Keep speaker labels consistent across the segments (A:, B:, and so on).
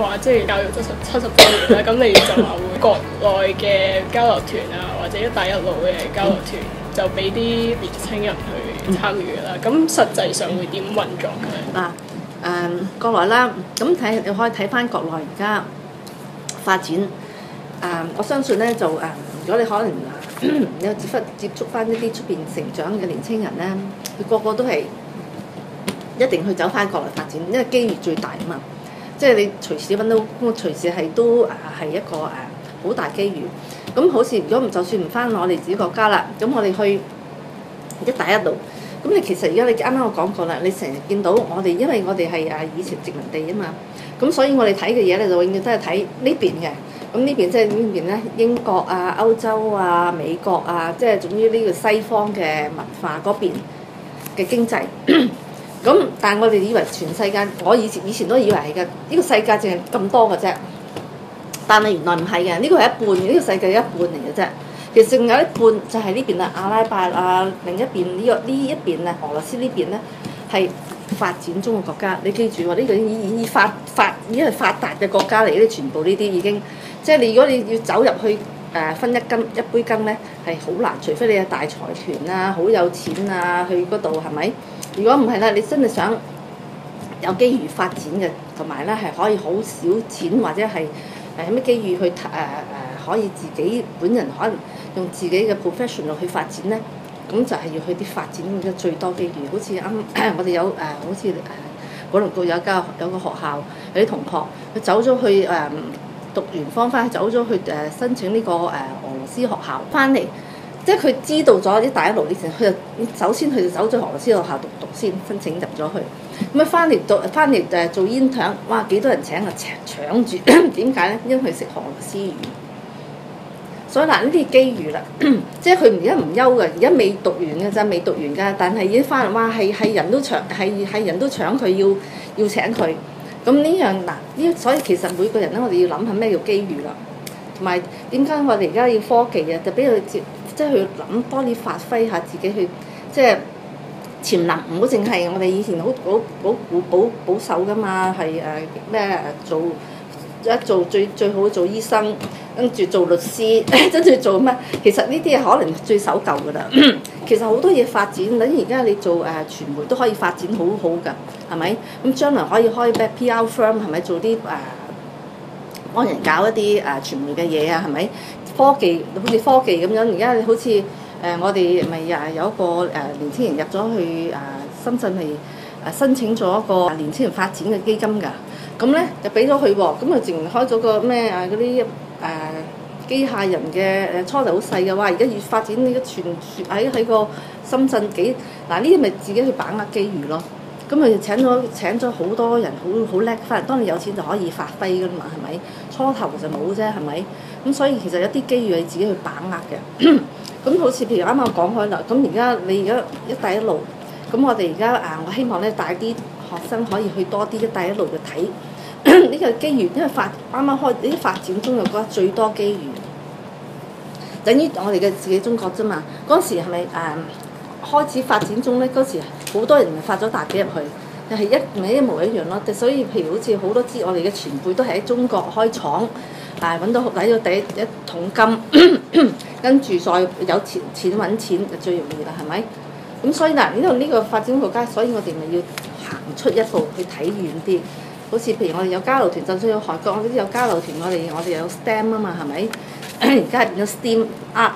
A: 話即係教育70週年啦，咁你就話會國內嘅交流團啊，或者一帶一路嘅交流團，就俾啲年輕人去參與啦。咁實際上會點運作嘅？
B: 國內啦，咁你可以睇翻國內而家發展。我相信咧就如果你可能有接觸翻一啲出邊成長嘅年青人咧，佢個個都係一定去走翻國內發展，因為機遇最大啊嘛。即係你隨時揾到工，隨時係都係一個好大機遇。咁好似如果就算唔翻我哋自己國家啦，咁我哋去一帶一路。咁你其實而家你啱啱我講過啦，你成日見到我哋，因為我哋係以前殖民地啊嘛，咁所以我哋睇嘅嘢咧就永遠都係睇呢邊嘅。咁呢邊即係呢邊咧，英國啊、歐洲啊、美國啊，即係總之呢個西方嘅文化嗰邊嘅經濟。咁但係我哋以為全世界，我以前都以為係嘅，呢個世界淨係咁多嘅啫。但係原來唔係嘅，呢個係一半，呢個世界一半嚟嘅啫。其實仲有一半就係呢邊啦，阿拉伯啊，另一邊呢一邊咧，俄羅斯呢邊咧係發展中嘅國家。你記住喎，呢個已經係發達嘅國家嚟，呢啲全部呢啲已經，即係你如果你要走入去分一杯羹咧，係好難，除非你係大財團啊，好有錢啊，去嗰度係咪？如果唔係啦，你真係想有機遇發展嘅，同埋咧係可以好少錢或者係有咩機遇去可以自己本人可能用自己嘅 professional 去發展咧，咁就係要去啲發展嘅最多機遇。好似我哋有好似九龍區有個學校有啲同學，佢走咗去讀完方翻，走咗去申請呢個俄羅斯學校翻嚟，即係佢知道咗啲大一路呢陣，佢就首先佢就走咗俄羅斯學校讀先，申請入咗去。咁啊翻嚟做intern，哇幾多人請啊，搶住點解咧？因為佢識俄羅斯語。所以嗱，呢啲機遇啦，即係佢而家唔休嘅，而家未讀完嘅咋，未讀完㗎，但係已經翻嚟，哇係人都搶，係人都搶佢要請佢。咁呢樣嗱，所以其實每個人咧，我哋要諗下咩叫機遇啦，同埋點解我哋而家要科技啊？就俾佢即係去諗多啲發揮下自己去，即係潛能，唔好淨係我哋以前好保守㗎嘛，係咩做最好做醫生，跟住做律師，跟住做乜？其實呢啲可能最守舊㗎啦。其實好多嘢發展，等而家你做傳媒都可以發展好好㗎，係咪？咁將來可以開咩 PR firm 係咪？做啲幫人搞一啲傳媒嘅嘢啊，係咪？科技好似科技咁樣，而家好似我哋咪有一個年輕人入咗去深圳係申請咗一個年輕人發展嘅基金㗎。咁咧就俾咗佢喎，咁啊淨開咗個咩嗰啲機械人嘅初頭好細嘅，哇！而家越發展呢個全喺個深圳幾嗱呢啲咪自己去把握機遇咯。咁咪請咗好多人好叻翻嚟，當你有錢就可以發揮㗎嘛，係咪？初頭就冇啫，係咪？咁所以其實有啲機遇你自己去把握嘅。咁好似譬如啱啱講開啦，咁而家一帶一路，咁我哋而家我希望咧帶啲學生可以去多啲一帶一路嘅睇呢個機遇，因為啱啱開呢啲發展中又覺得最多機遇，等於我哋嘅自己中國啫嘛。嗰時係咪開始發展中咧？嗰時好多人發咗大幾入去，又係一模一樣咯。所以譬如好似好多我哋嘅前輩都係喺中國開廠，揾到第一桶金，跟住再有錢揾錢就最容易啦，係咪？咁所以呢個發展國家，所以我哋咪要行出一步去睇遠啲。好似譬如我哋有交流團，就算有韓國，我哋都有交流團，我哋有 STEM 啊嘛，係咪？而家係變咗 STEAM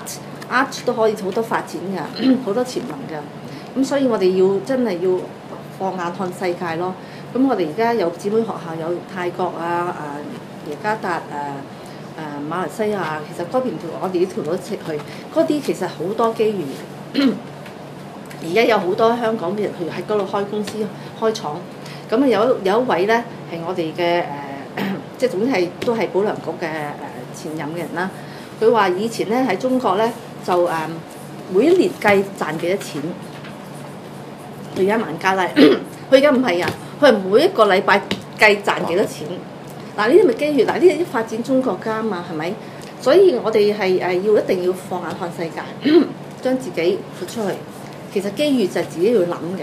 B: art 都可以好多發展㗎，好多潛能㗎。咁所以我哋真係要放眼看世界咯。咁我哋而家有姊妹學校，有泰國耶加達馬來西亞，其實嗰邊我哋呢條路一齊去，嗰啲其實好多機遇。而家有好多香港嘅人去喺嗰度開公司開廠。咁有一位咧係我哋嘅即係總之都係保良局嘅前任嘅人啦。佢話以前咧喺中國咧就每一年計賺幾多錢，佢而家萬家啦。佢而家唔係啊，佢係每一個禮拜計賺幾多錢。嗱呢啲咪機遇，嗱呢啲發展中國家啊嘛，係咪？所以我哋係一定要放眼看世界，將自己豁出去。其實機遇就係自己要諗嘅。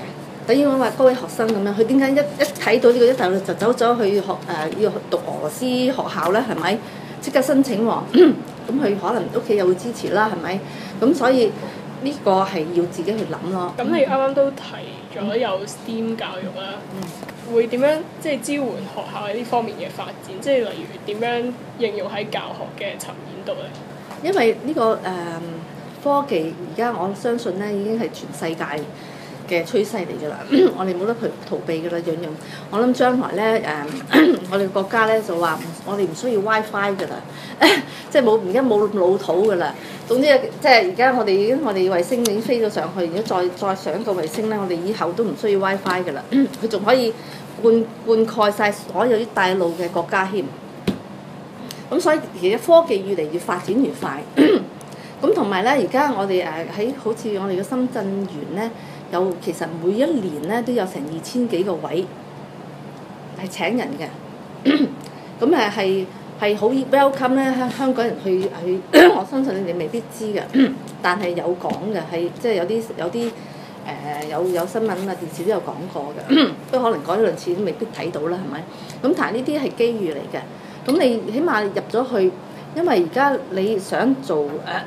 B: 等於我話嗰位學生咁樣，佢點解一睇到呢個一大陸就走去要讀俄羅斯學校咧？係咪即刻申請喎？咁佢可能屋企又會支持啦，係咪？咁所以呢個係要自己去諗咯。
A: 咁你啱啱都提咗有 STEAM 教育啦，會點樣即係支援學校喺呢方面嘅發展？即係例如點樣應用喺教學嘅層面度咧？
B: 因為呢個科技而家我相信咧已經係全世界嘅趨勢嚟㗎啦，我哋冇得去逃避㗎啦，樣樣。我諗將來咧我哋國家咧就話我哋唔需要 WiFi 㗎啦，即係而家冇咁老土㗎啦。總之即係而家我哋衛星已經飛咗上去，如果再上一個衛星咧，我哋以後都唔需要 WiFi 㗎啦，佢仲可以灌溉晒所有啲大陸嘅國家添。咁所以其實科技越嚟越發展越快。咁同埋咧，而家我哋喺好似我哋嘅深圳園咧，其實每一年咧都有成2000幾個位係請人嘅。咁係好 welcome 咧，香港人去，我相信你哋未必知嘅，但係有講嘅係即係有啲有新聞啊電視都有講過嘅，不過可能講一兩次都未必睇到啦，係咪？咁但係呢啲係機遇嚟嘅。咁你起碼入咗去，因為而家你想做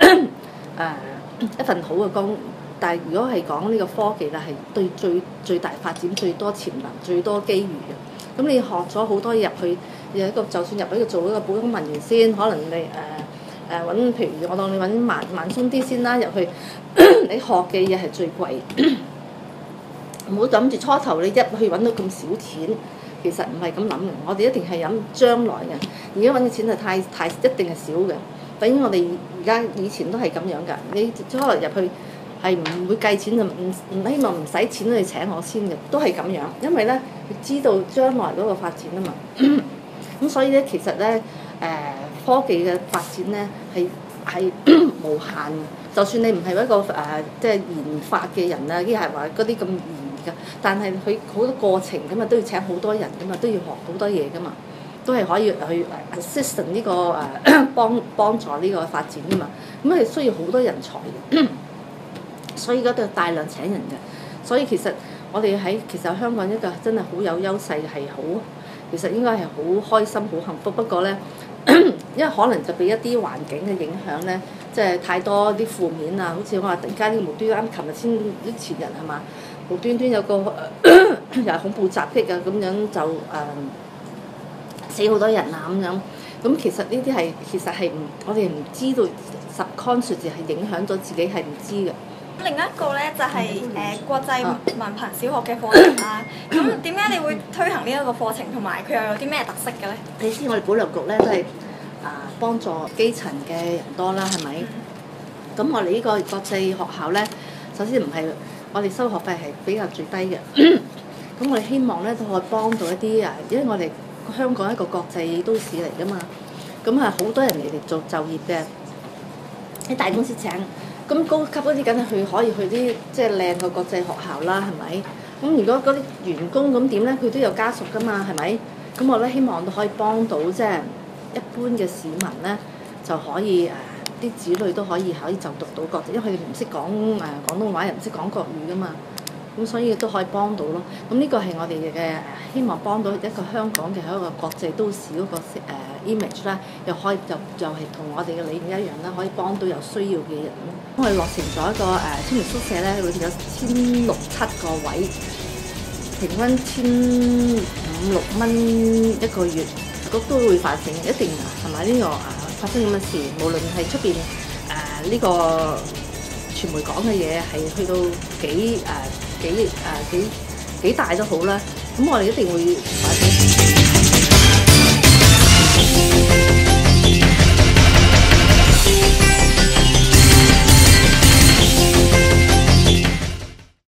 B: 一份好嘅工，但係如果係講呢個科技啦，係對最大發展、最多潛能、最多機遇嘅。咁你學咗好多嘢入去，就算入去做一個普通文員先，可能你揾譬如我當你揾慢鬆啲先啦入去，你學嘅嘢係最貴，唔好諗住初頭你入去揾到咁少錢。其實唔係咁諗嘅，我哋一定係諗將來嘅。而家揾嘅錢係太一定係少嘅。等於我哋而家以前都係咁樣㗎。你初頭入去係唔會計錢，就唔希望唔使錢去請我先嘅，都係咁樣。因為咧，知道將來嗰個發展啊嘛。咁所以咧，其實咧，科技嘅發展咧係無限嘅。就算你唔係一個即係研發嘅人啊，啲係話嗰啲咁。但係佢好多過程㗎嘛，都要請好多人㗎嘛，都要學好多嘢㗎嘛，都係可以去 assist 呢個幫助呢個發展㗎嘛。咁係需要好多人才嘅，所以嗰度大量請人嘅。所以其實我哋其實香港一個真係好有優勢，係好其實應該係好開心、好幸福。不過咧，因為可能就俾一啲環境嘅影響咧，即係太多啲負面啊，好似我話突然間呢個無端啱琴日先啲前日係嘛？無端端有個又係恐怖襲擊啊，咁樣就死好多人啊咁樣。咁其實呢啲係我哋唔知道subconscious係影響咗自己係唔知嘅。
C: 另一個咧就係國際文憑小學嘅課程啦。咁點解你會推行呢一個課程，同埋佢又有啲咩特色嘅咧？
B: 你知我哋保良局咧都係幫助基層嘅人多啦，係咪？咁我哋呢個國際學校咧，首先唔係。我哋收學費係比較最低嘅，咁我哋希望咧都可以幫到一啲因為我哋香港一個國際都市嚟噶嘛，咁好多人嚟做就業嘅，喺大公司請，咁高級嗰啲梗係可以去啲即係靚嘅國際學校啦，係咪？咁如果嗰啲員工咁點咧？佢都有家屬噶嘛，係咪？咁我咧希望都可以幫到即係一般嘅市民咧，就可以啲子女都可以就讀到國際，因為佢哋唔識講廣東話，又唔識講國語噶嘛，咁所以都可以幫到咯。咁呢個係我哋嘅希望幫到一個香港嘅一個國際都市嗰個image 啦，又可以就係同我哋嘅理念一樣啦，可以幫到有需要嘅人咯。我哋落成咗一個青年宿舍咧，裏邊有1600-17個位，平均1500-1600蚊一個月，都會發生一定係咪呢個發生咁嘅事？無論係出邊呢個傳媒講嘅嘢係去到幾大都好啦，咁我哋一定會反映。